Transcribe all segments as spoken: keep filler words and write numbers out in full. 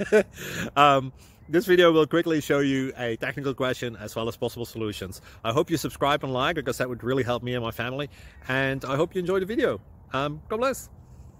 um, this video will quickly show you a technical question as well as possible solutions. I hope you subscribe and like, because that would really help me and my family. And I hope you enjoy the video. Um, God bless.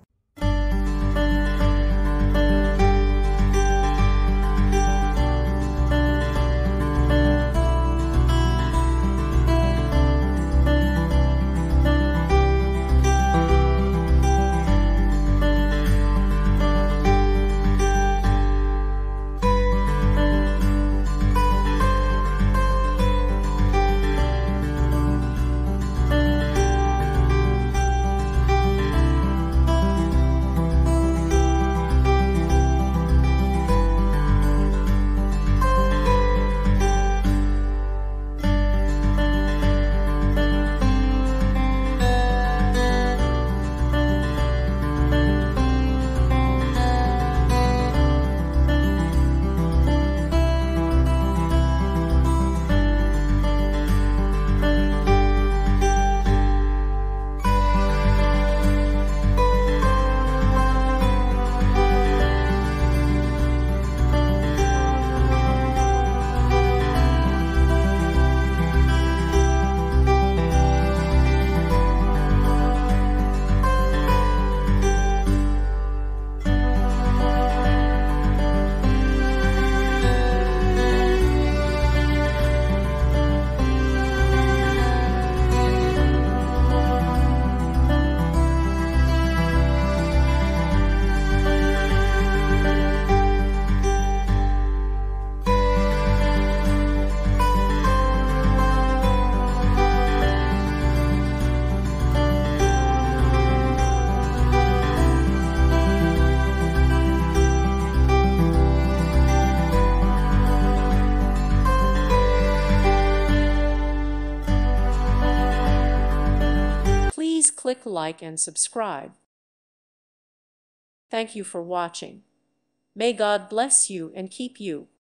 Please click like and subscribe. Thank you for watching. May God bless you and keep you.